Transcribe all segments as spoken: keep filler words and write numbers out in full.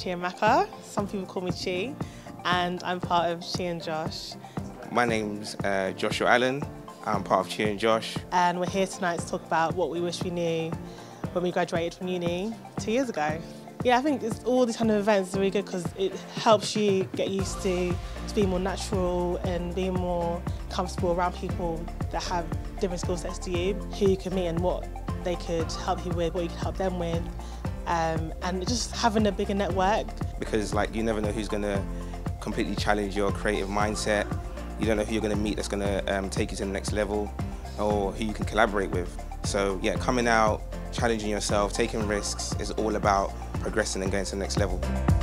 Chiamaka, some people call me Chi, and I'm part of Chi and Josh. My name's uh, Joshua Allen, I'm part of Chi and Josh. And we're here tonight to talk about what we wish we knew when we graduated from uni two years ago. Yeah, I think it's, all these kind of events are really good because it helps you get used to, to being more natural and being more comfortable around people that have different skill sets to you, who you can meet and what they could help you with, what you could help them with. Um, and just having a bigger network. Because like you never know who's going to completely challenge your creative mindset. You don't know who you're going to meet that's going to um, take you to the next level, or who you can collaborate with. So yeah, coming out, challenging yourself, taking risks is all about progressing and going to the next level.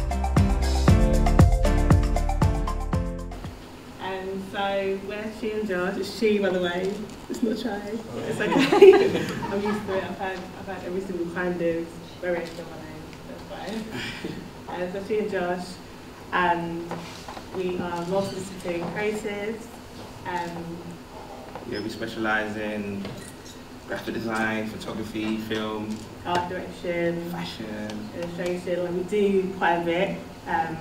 And so we're Chi and Josh. It's Chi, by the way. It's not Chai. It's okay. I'm used to it. I've had, I've had every single kind of variation of my name. That's fine. And so Chi and Josh, and we are multidisciplinary creatives. Um, Yeah, we specialise in graphic design, photography, film, art direction, fashion, illustration. Like we do quite a bit, um,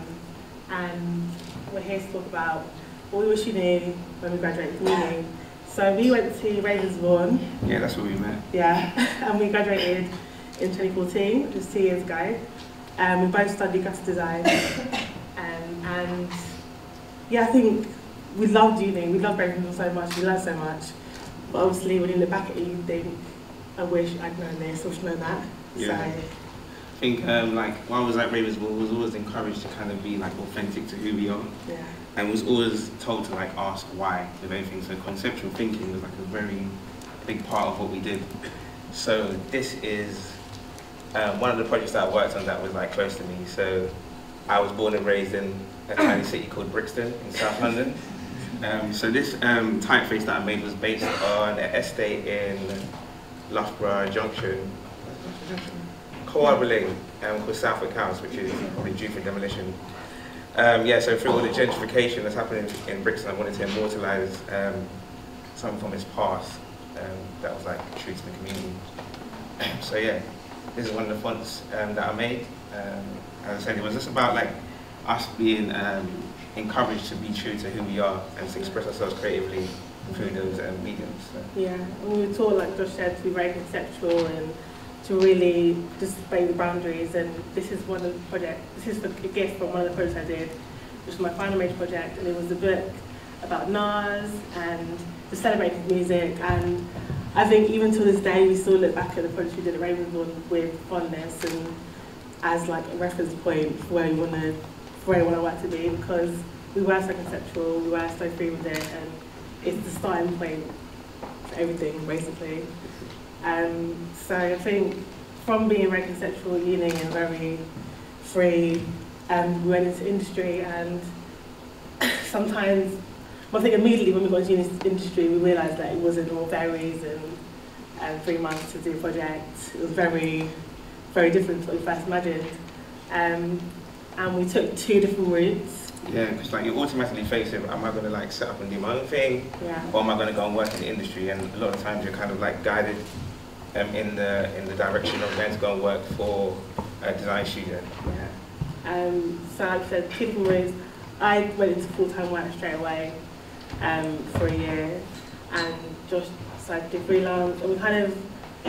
and we're here to talk about what we wish we knew when we graduated from uni. So we went to Ravensbourne. Yeah, that's where we met. Yeah, and we graduated in twenty fourteen, which was two years ago. Um, we both studied graphic design, um, and yeah, I think we loved uni. We loved Ravensbourne so much. We learned so much. But obviously, when you look back at it, you think, I wish I'd known this or known that. Yeah. So, I think um, like while I was at Ravensbourne, I was always encouraged to kind of be like authentic to who we are. yeah. And was always told to like ask why with everything. So conceptual thinking was like a very big part of what we did. So this is um, one of the projects that I worked on that was like close to me. So I was born and raised in a tiny city called Brixton in South London. Um, so this um, typeface that I made was based on an estate in Loughborough Junction, Coalborough Lane, um, called Southwick House, which is probably due for demolition. Um, yeah, so through all the gentrification that's happening in, in Brixton, I wanted to immortalise um, something from its past um, that was like true to the community. So yeah, this is one of the fonts um, that I made. Um, as I said, it was just about like us being um, encouraged to be true to who we are and to express ourselves creatively through those um, mediums. So. Yeah, and we were taught, like Josh said, to be very conceptual and to really display the boundaries. And this is one of the projects, this is a gift from one of the projects I did, which was my final major project, and it was a book about Nas and the celebrated music. And I think even to this day, we still look back at the project we did at Ravensbourne with fondness and as like a reference point for where we want to, where we want our work to be, because we were so conceptual, we were so free with it, and it's the starting point for everything, basically. Um, so I think from being very conceptual at uni and very free, um, we went into industry, and sometimes, well, I think immediately when we got into industry, we realised that it wasn't all berries and, and three months to do a project. It was very, very different to what we first imagined. Um, and we took two different routes. Yeah, because like you're automatically facing, am I going to like set up and do my own thing, yeah. or am I going to go and work in the industry? And a lot of times you're kind of like guided um, in the in the direction of going to go and work for a design studio. Yeah. Um, so like I said, two different routes. I went into full-time work straight away um, for a year, and Josh decided to do freelance. And we kind of,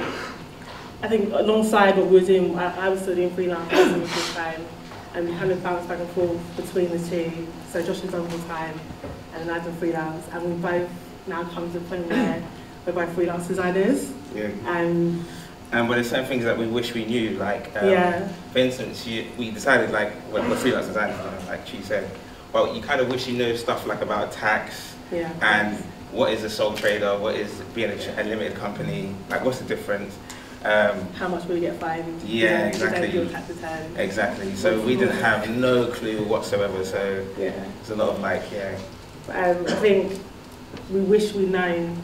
I think alongside what we were doing, I, I was still doing freelance, I was doing full-time. And we kind of bounced back and forth between the two. So Josh has done full time, and I've done freelance, and we both now come to the point where we're both freelance designers. Yeah. Um, and but there's some things that we wish we knew, like um, yeah. for instance, you, we decided like we're, we're freelance designers, you know, like she said. Well, you kind of wish you knew stuff like about tax yeah. and what is a sole trader, what is being a, a limited company, like what's the difference. Um, How much will you get fined? Yeah, exactly. You don't do a tax return. Exactly. So we didn't have no clue whatsoever. So yeah, it's a lot of like, yeah. Um, I think we wish we'd known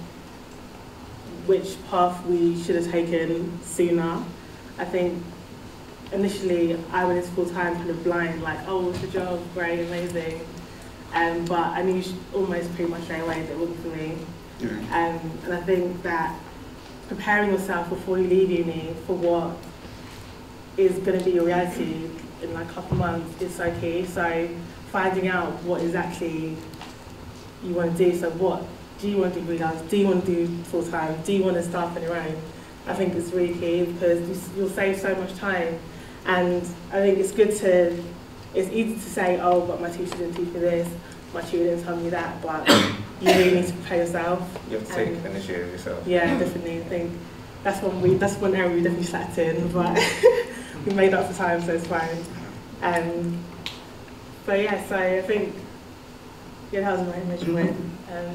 which path we should have taken sooner. I think initially I went into full time kind of blind, like, oh, it's a job, great, amazing. Um, but I knew almost pretty much straight away that it wasn't for me. Yeah. Um, and I think that preparing yourself before you leave uni for what is going to be your reality in like a couple months is so key. So finding out what exactly you want to do. So what do you want to do freelance? Do you want to do full time? Do you want to start on your own? I think it's really key because you, you'll save so much time. And I think it's good to, it's easy to say, oh, but my teacher didn't teach me this, my tutor didn't tell me that, but you really need to prepare yourself. You have to take and, initiative yourself. Yeah, definitely. I think that's one we that's one area we definitely slacked in, but we made up for time, so it's fine. Um, but yeah, so I think yeah, that was my major win. Um,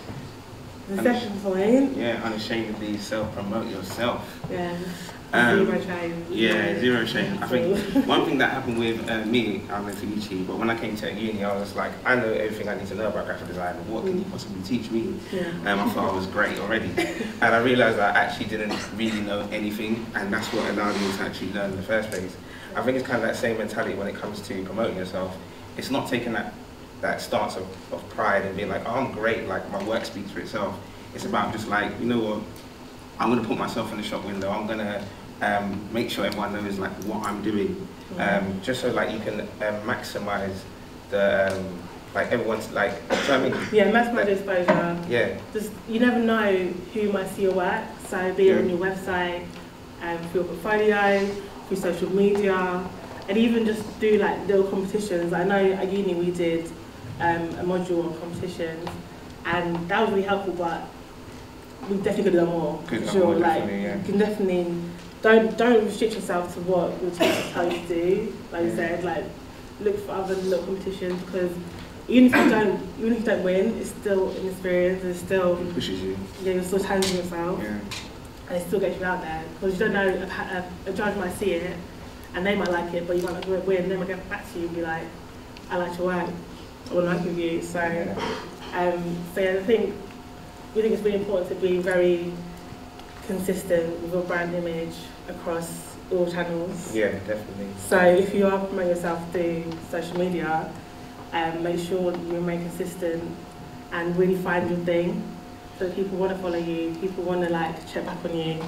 the second point. Yeah, unashamedly self-promote yourself. Yeah. Um, zero shame. Yeah, zero shame. I think one thing that happened with uh, me, I went to U T, but when I came to uni, I was like, I know everything I need to know about graphic design. What can you possibly teach me? Yeah. Um, I thought I was great already. And I realised I actually didn't really know anything, and that's what allowed me to actually learn in the first place. I think it's kind of that same mentality when it comes to promoting yourself. It's not taking that, that stance of, of pride and being like, oh, I'm great, like my work speaks for itself. It's about just like, you know what, I'm going to put myself in the shop window, I'm going to Um, make sure everyone knows like what I'm doing, um, just so like you can um, maximize the um, like everyone's like. So I mean, yeah, maximize the exposure. Yeah. Just you never know who might see your work. So be it yeah. on your website, um, through your portfolio, through social media, and even just do like little competitions. I know at uni we did um, a module on competitions, and that was really helpful. But we definitely could have done more. Could For sure, more, like yeah. you can definitely. Don't don't restrict yourself to what your teachers tell you to do. Like you said, like look for other little competitions because even if you don't even if you don't win, it's still an experience. It's still it pushes you. Yeah, you're still challenging yourself, yeah. and it still gets you out there because you don't know a, a, a judge might see it and they might like it, but you might not win. They might get back to you and be like, I like your work, I want to work with you. So, um, so yeah, I think we think it's really important to be very consistent with your brand image across all channels. Yeah, definitely. So if you are promoting yourself through social media, um, make sure you remain consistent and really find your thing. So people want to follow you, people want to like check back on you.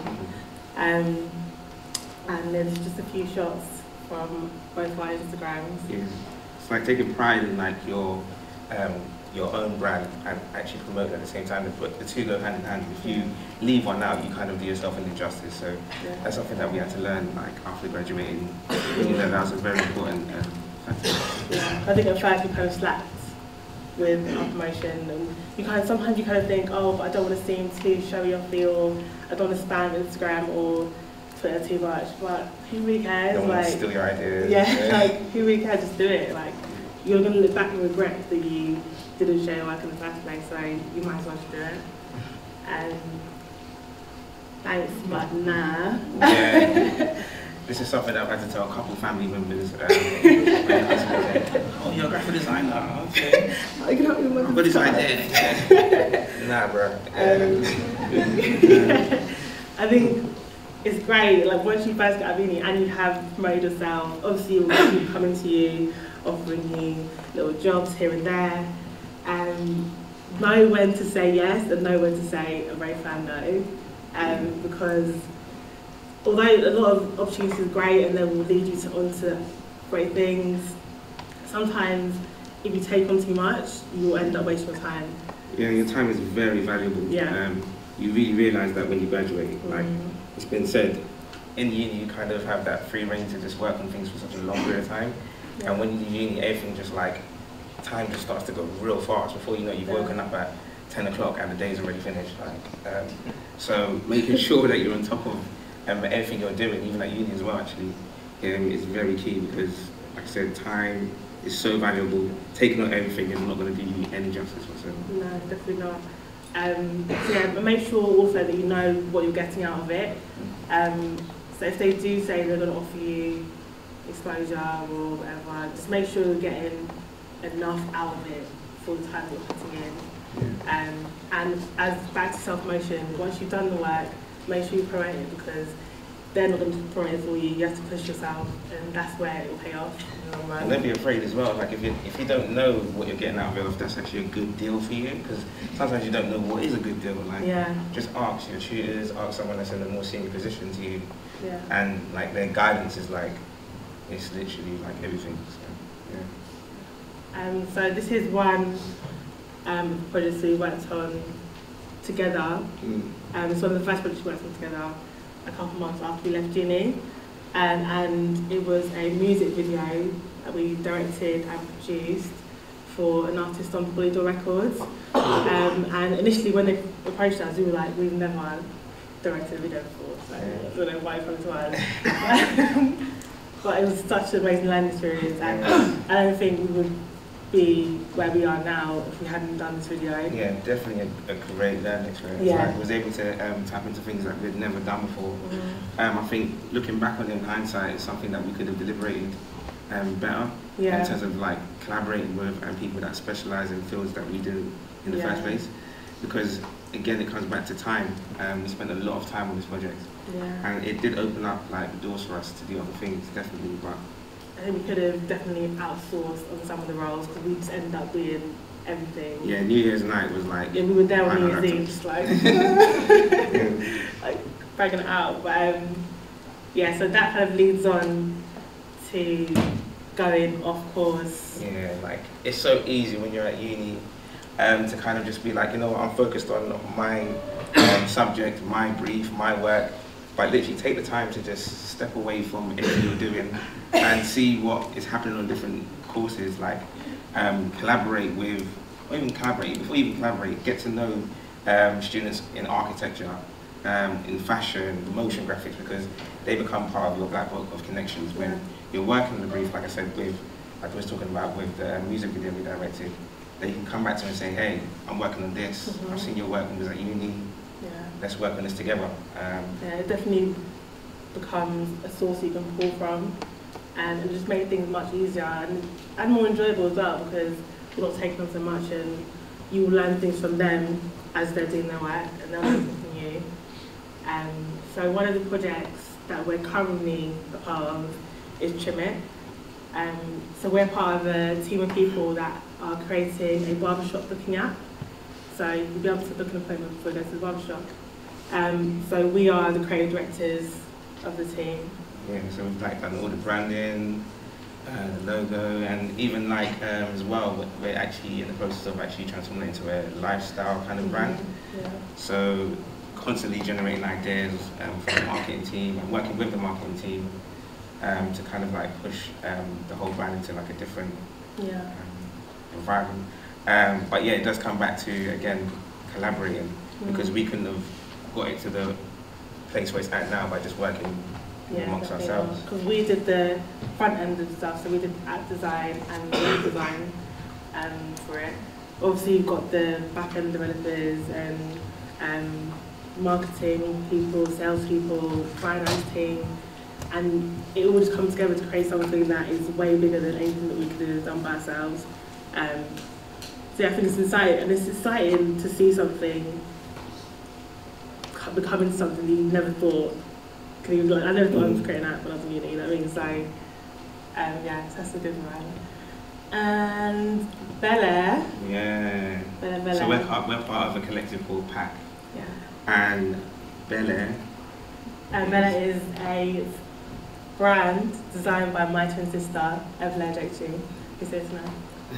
Um, and there's just a few shots from both our Instagrams. Yeah. It's like taking pride in like your um, your own brand and actually promote it at the same time, but the two go hand in hand. If you leave one out, you kind of do yourself an injustice. So Yeah. that's something that we had to learn like after graduating. You know, that was a very important um, factor. Yeah. I think at first we kind of slacked with our promotion, and you kind of, sometimes you kind of think, oh, but I don't want to seem too showy or feel, I don't want to spam Instagram or Twitter too much, but who really cares? Don't want like, to steal your ideas. yeah, like who really cares? Just do it. Like you're gonna look back and regret that you didn't share your work in the first place, so you might as well just do it. And thanks, but nah. Yeah. This is something that I've had to tell a couple of family members. Um, when I said, oh, you're a graphic designer, okay. I can help you with I've got this idea. Nah, bro. Um, I think it's great, like once you first get out of uni and you have promoted yourself, obviously you'll have people coming to you, offering you little jobs here and there. Um, know when to say yes and know when to say a very firm no. Um, because although a lot of opportunities are great and they will lead you to onto great things, sometimes if you take on too much, you will end up wasting your time. Yeah, your time is very valuable. Yeah. Um, you really realise that when you graduate. Mm. Like it's been said, in uni you kind of have that free reign to just work on things for such a long period of time. Yeah. And when you do uni, everything just like, time just starts to go real fast. Before you know, you've yeah. woken up at ten o'clock and the day's already finished. Like, um, so making sure that you're on top of um, everything you're doing, even at uni as well, actually, um, is very key because, like I said, time is so valuable. Taking on everything is not going to do you any justice whatsoever. No, definitely not. Um, so yeah, but make sure also that you know what you're getting out of it. Um, so if they do say they're going to offer you exposure or whatever, just make sure you're getting enough out of it for the time that you're putting in. Yeah. Um, and as back to self-promotion, once you've done the work, make sure you promote it because they're not going to promote it for you. You have to push yourself, and that's where it will pay off. And don't be afraid as well. Like if you if you don't know what you're getting out of it, if that's actually a good deal for you, because sometimes you don't know what is a good deal. Like yeah. just ask your tutors, ask someone that's in a more senior position to you, yeah. and like their guidance is like, it's literally like everything. So, yeah. Um, so this is one um, project we worked on together. Mm. Um, it's one of the first projects we worked on together a couple months after we left uni. Um, and it was a music video that we directed and produced for an artist on Polydor Records. Um, and initially when they approached us, we were like, we've never directed a video before, so I don't know why it comes to us. But it was such an amazing learning experience, and I don't think we would be where we are now if we hadn't done this video. Yeah, definitely a, a great learning experience. Yeah. Like, I was able to um, tap into things that we'd never done before. Mm-hmm. Um, I think looking back on it in hindsight, it's something that we could have deliberated um, better Yeah. in terms of like collaborating with and people that specialise in fields that we do in the Yeah. first place. Because again, it comes back to time. Um, we spent a lot of time on this project, Yeah. and it did open up like doors for us to do other things, definitely. But I think we could have definitely outsourced on some of the roles because we just ended up doing everything. yeah, New Year's night was like. Yeah, we were there on I New know Year's that Eve, just like, Yeah. like bragging it out. But um, yeah, so that kind of leads on to going off course. Yeah, like it's so easy when you're at uni um, to kind of just be like, you know what, I'm focused on my um, subject, my brief, my work, but literally take the time to just step away from everything you're doing and see what is happening on different courses, like um, collaborate with, or even collaborate, before you even collaborate, get to know um, students in architecture, um, in fashion, motion graphics, because they become part of your black book of connections. When Yeah. you're working on the brief, like I said, with, like I was talking about with the music video we directed, they can come back to me and say, hey, I'm working on this, Mm-hmm. I've seen your work when we was at uni, Yeah. let's work on this together. Um, Yeah, it definitely becomes a source you can pull from, and it just makes things much easier and, and more enjoyable as well, because you're not taking on so much and you will learn things from them as they're doing their work, and they'll learn things from you. Um, so one of the projects that we're currently a part of is Trim It. Um, so we're part of a team of people that are creating a barbershop booking app. So you'll be able to book an appointment before you go to the barbershop. Um, so we are the creative directors of the team. yeah, so we've like done all the branding, uh, the logo, and even like um, as well, we're actually in the process of actually transforming it into a lifestyle kind of brand. Yeah. So constantly generating ideas um, for the marketing team and working with the marketing team um, to kind of like push um, the whole brand into like a different Yeah. um, environment. Um, but yeah, it does come back to, again, collaborating, because we couldn't have got it to the place where it's at now by just working Yeah, amongst ourselves. Because we did the front end of stuff, so we did app design and web design um, for it. Obviously, you've got the back end developers and um, marketing people, sales people, finance team, and it all just comes together to create something that is way bigger than anything that we could have done by ourselves. Um, so yeah, I think it's exciting, and it's exciting to see something becoming something that you never thought. Cause you like, I never thought I was creating that when I was in uni, you know what I mean? So um, yeah, so that's a good one. And Bel Air. Yeah. Bel Air, Bel Air. So we're part, we're part of a collective called PAC, Yeah. and Bel Air. And Bel Air is a brand designed by my twin sister, Evelyn Jekchi, who says now.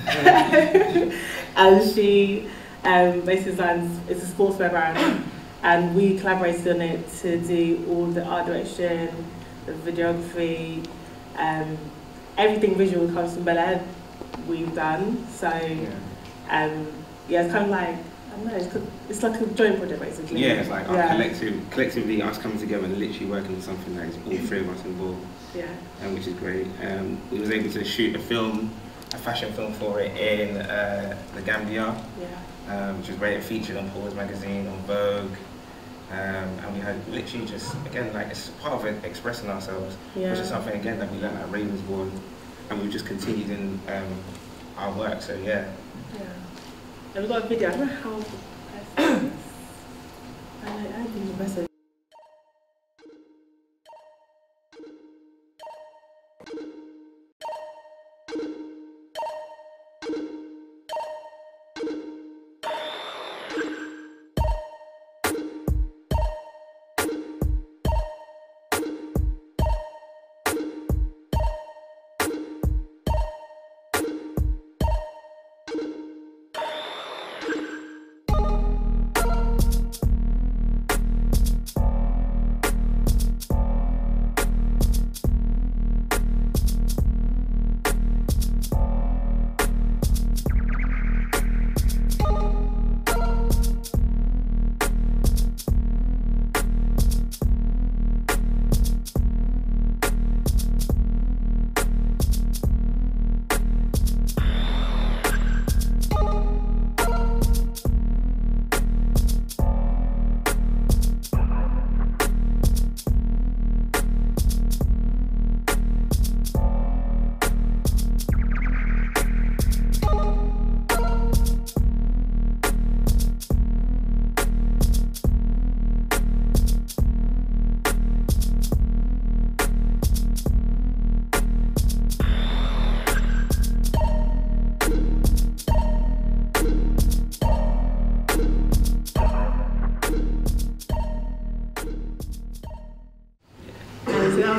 And she um, basically designs, it's a sportswear brand, and we collaborated on it to do all the art direction, the videography, um, everything visual comes from Bel Air we've done. So Yeah. um, yeah, it's kind of like, I don't know, it's, it's like a joint project basically. Yeah, it's like our Yeah. collective, collectively us coming together and literally working on something that is all three of us involved, Yeah. um, which is great. Um, we was able to shoot a film, a fashion film for it in uh, the Gambia, Yeah. um, which was great. It featured on Pause magazine, on Vogue, um, and we had literally just, again, like it's part of it, expressing ourselves, Yeah. which is something, again, that we learned at Ravensbourne, and we've just continued in um, our work, so yeah. Yeah. And we've got a video, I don't know how the person is. I don't I don't think the person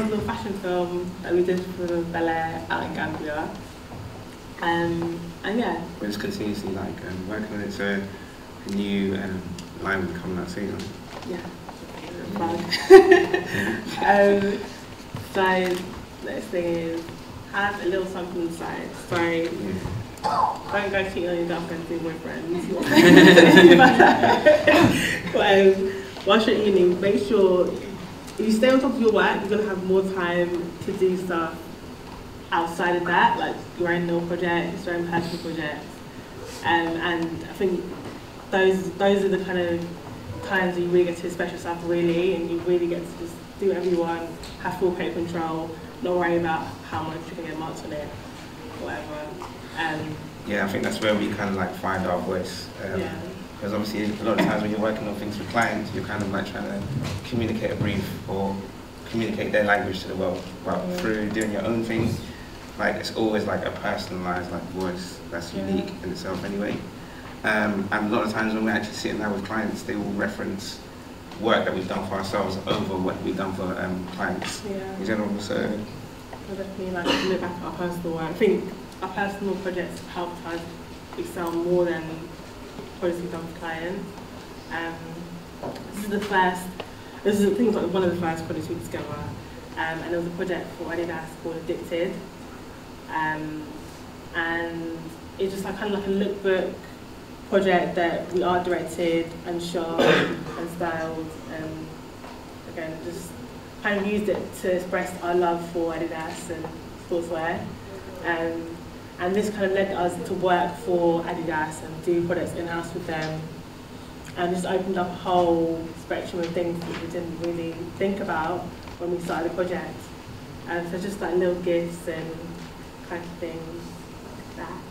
was a fashion film that we did for the Bel Air out in Gambia. Um, and yeah. We're just continuously like um, working on it, so a new um, line will be coming out soon. Yeah. um, so next thing is have a little something inside. So yeah. Don't go cheating on your girlfriends and boyfriends. But um, whilst you're at uni, make sure if you stay on top of your work, you're gonna have more time to do stuff outside of that, like your own little projects, your own personal projects. Um, and I think those those are the kind of times you really get to express yourself really, and you really get to just do whatever you want, have full creative control, not worry about how much you're gonna get marks on it, whatever. Um, yeah, I think that's where we kind of like find our voice. Um, yeah. Because obviously a lot of times when you're working on things with clients, you're kind of like trying to communicate a brief or communicate their language to the world. But yeah. through doing your own thing, like it's always like a personalized like voice that's yeah. unique in itself anyway. Um, and a lot of times when we're actually sitting down with clients, they will reference work that we've done for ourselves over what we've done for um, clients yeah. in general. So I definitely like to look back at our personal work. I think our personal projects help us excel more than projects we've done for clients. Um, this is the first, this is I think like one of the first projects we did together. Um, and it was a project for Adidas called Addicted. Um, and it's just like kind of like a lookbook project that we art directed and shot and styled, and again just kind of used it to express our love for Adidas and sportswear. Um, and this kind of led us to work for Adidas and do products in-house with them, and just opened up a whole spectrum of things that we didn't really think about when we started the project. And so just like little gifts and kind of things like that.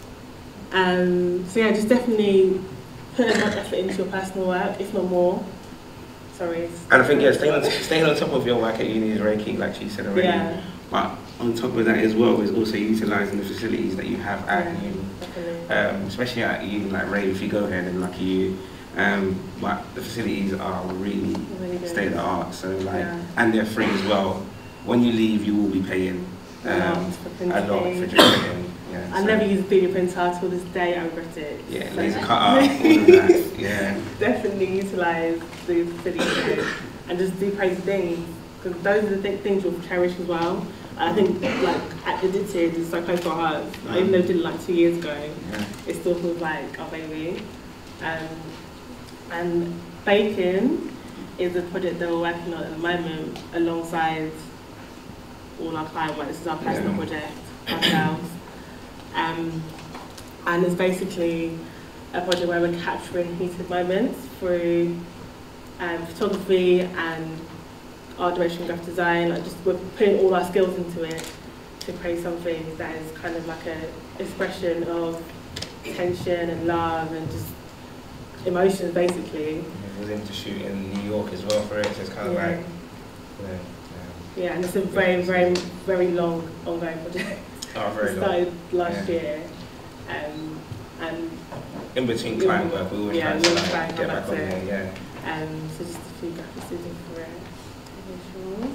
Um, so yeah, just definitely put as much effort into your personal work, if not more. Sorry. And I think yeah, staying on, staying on top of your work at uni is very key, like she said already. Yeah. But on top of that as well is also utilising the facilities that you have at yeah, uni. Definitely. Um, especially at uni like Ray, if you go there then lucky you. Um, but the facilities are really, really state of the art, so like, yeah. and they're free as well. When you leave, you will be paying um, a lot for printing. Yeah, I so. never used a three D printer till this day. I regret it. Yeah, so. laser cutter, all of that. Yeah. Definitely utilise the facilities and just do crazy things, because those are the th things you'll cherish as well. I think like at Addicted is so close to our hearts. Mm. Even though we did it like two years ago, yeah. it still feels like our baby. Um, and Bacon is a project that we're working on at the moment alongside all our client work. This is our personal yeah. project ourselves. Um, and it's basically a project where we're capturing heated moments through um, photography and art direction, graphic design. Like just we're putting all our skills into it to create something that is kind of like an expression of tension and love and just emotions, basically. Yeah, we was able to shoot in New York as well for it, so it's kind of yeah. like, yeah, yeah. yeah, and it's a very, very, very long, ongoing project. Oh, very it started long. last yeah. year, um, and in between client work, we always yeah, try to like, try get back on there. Yeah. Um, so just a few graphics using for it, visuals.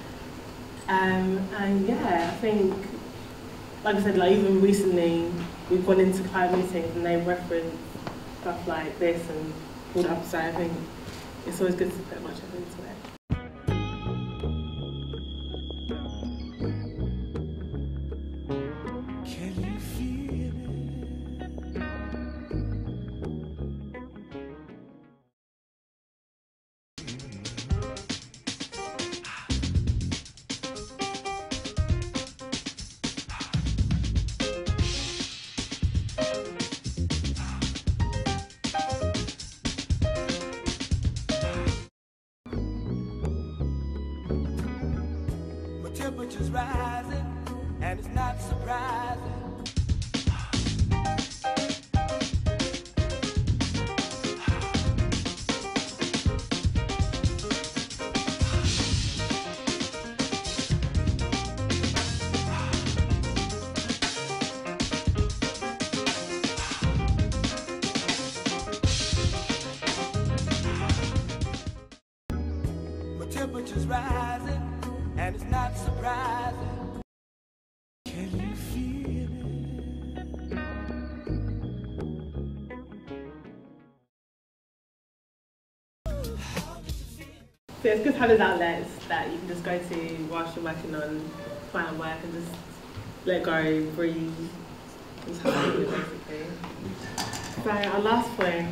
Um, and yeah, I think, like I said, like even recently, we've gone into client meetings and they reference stuff like this and pulled up. So I think it's always good to put much effort into it. Temperature's rising, and it's not surprising. My temperature's rising. and it's not surprising. Can you feel it? So it's good to have those outlets that you can just go to whilst you're working on client work and just let go, breathe, just have to do it basically. So our last point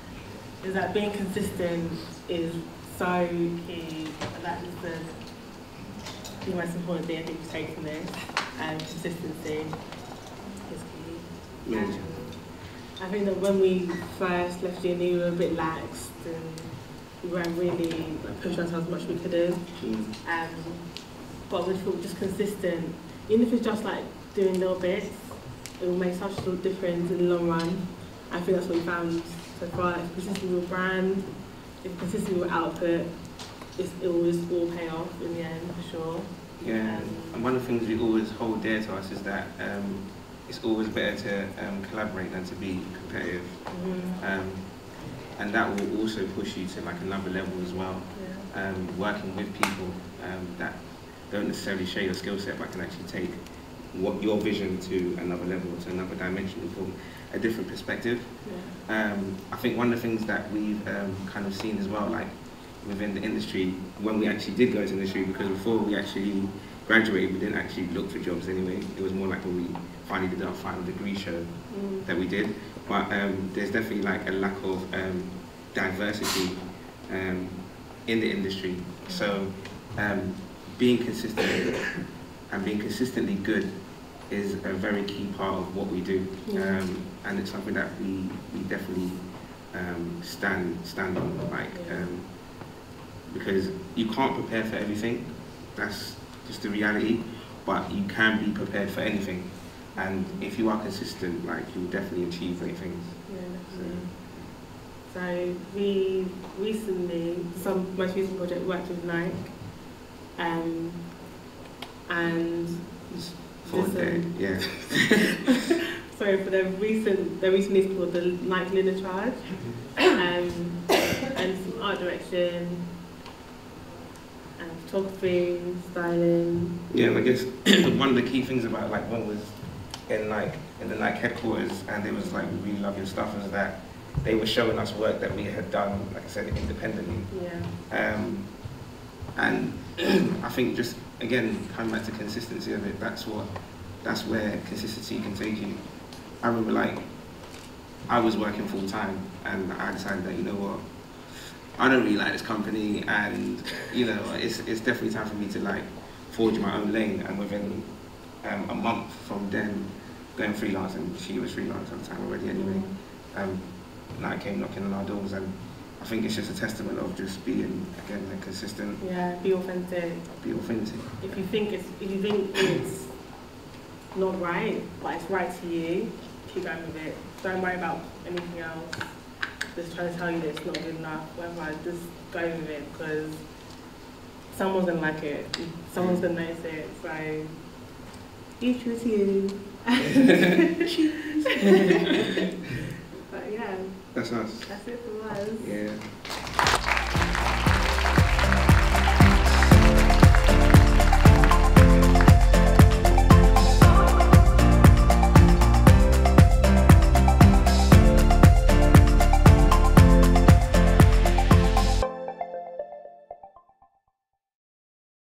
is that being consistent is so key, and that is the, the most important thing I think to take from this, and consistency is key. Yeah. And I think that when we first left uni we were a bit laxed and we weren't really like, pushing ourselves as much as we could have. Mm. Um, but we feel just consistent, even if it's just like doing little bits, it will make such a difference in the long run. I think that's what we found so far. If you're consistent with your brand, if you're consistent with your output, it's, it will just all pay off in the end for sure. Yeah, Um, and one of the things we always hold dear to us is that um, it's always better to um, collaborate than to be competitive. mm-hmm. Um, and that will also push you to like another level as well. Yeah. Um, working with people um, that don't necessarily share your skill set but can actually take what your vision to another level, to another dimension from a different perspective. Yeah. Um, I think one of the things that we've um, kind of seen as well, like within the industry, when we actually did go into the industry, because before we actually graduated, we didn't actually look for jobs anyway. It was more like when we finally did our final degree show Mm. that we did. But um, there's definitely like a lack of um, diversity um, in the industry. So um, being consistent and being consistently good is a very key part of what we do. Yeah. Um, and it's something that we, we definitely um, stand, stand on. Like, Yeah. um, because you can't prepare for everything, that's just the reality, but you can be prepared for anything. And if you are consistent, like, you will definitely achieve great things. Yeah, definitely. So we recently, some most recent project worked with Nike, um, and It's for This, the, um, yeah. sorry for the recent, the recent is called the Nike Linen Charge, um, and some art direction, and photography, styling. Yeah, and I guess one of the key things about like when was in like in the Nike headquarters and it was like we really love your stuff is that they were showing us work that we had done, like I said, independently. Yeah. Um, and I think just again coming back to consistency of it, that's what that's where consistency can take you. I remember like I was working full time and I decided that, you know what, I don't really like this company and you know it's it's definitely time for me to like forge my own lane. And within um, a month from then going freelance, and she was freelance at the time already anyway, um, Nike came knocking on our doors, and I think it's just a testament of just being again like, consistent. Yeah, be authentic. Be authentic. If you think it's if you think it's not right, but it's right to you, keep going with it. Don't worry about anything else. Just trying to tell you that it's not good enough, whatever, just go with it because someone's gonna like it. Someone's gonna notice it. So be true to you. But yeah, That's us. that's it for us. Yeah.